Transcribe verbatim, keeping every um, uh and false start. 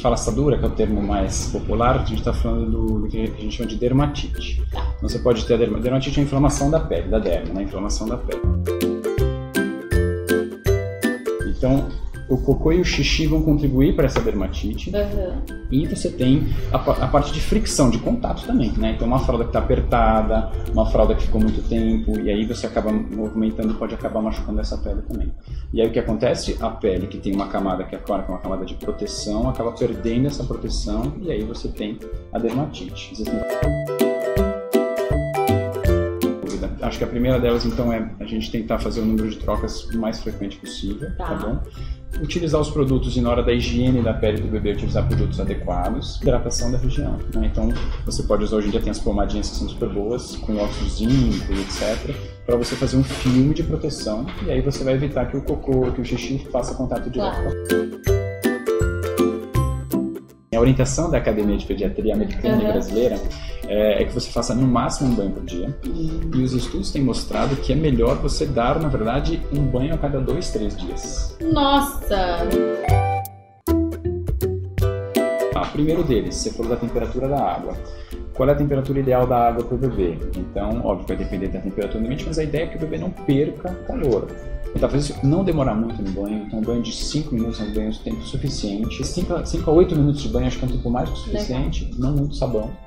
fala assadura, que é o termo mais popular, a gente está falando do, do que a gente chama de dermatite. Então você pode ter a dermatite, dermatite é a inflamação da pele, da derma, né? Inflamação da pele. Então, o cocô e o xixi vão contribuir para essa dermatite. Uhum. E você tem a, a parte de fricção, de contato também, né? Então uma fralda que está apertada, uma fralda que ficou muito tempo, e aí você acaba movimentando, pode acabar machucando essa pele também. E aí o que acontece? A pele que tem uma camada que é clara, que é uma camada de proteção, acaba perdendo essa proteção, e aí você tem a dermatite. Existem... Acho que a primeira delas, então, é a gente tentar fazer o número de trocas o mais frequente possível, tá, tá bom? Utilizar os produtos e na hora da higiene da pele do bebê, utilizar produtos adequados. Hidratação da região, né? Então, você pode usar, hoje em dia tem as pomadinhas que são super boas, com óxido zinco e etcétera, para você fazer um filme de proteção, e aí você vai evitar que o cocô, que o xixi faça contato direto. Claro. A orientação da Academia de Pediatria Americana uhum. e Brasileira é, é que você faça no máximo um banho por dia. Uhum. E os estudos têm mostrado que é melhor você dar, na verdade, um banho a cada dois, três dias. Nossa! Ah, primeiro deles, você falou da temperatura da água. Qual é a temperatura ideal da água para o bebê? Então, óbvio, vai depender da temperatura do ambiente, mas a ideia é que o bebê não perca calor. Então, talvez não demorar muito no banho, então um banho de cinco minutos é um banho de tempo suficiente. cinco a oito minutos de banho acho que é um tempo mais que o suficiente, legal. Não muito sabão.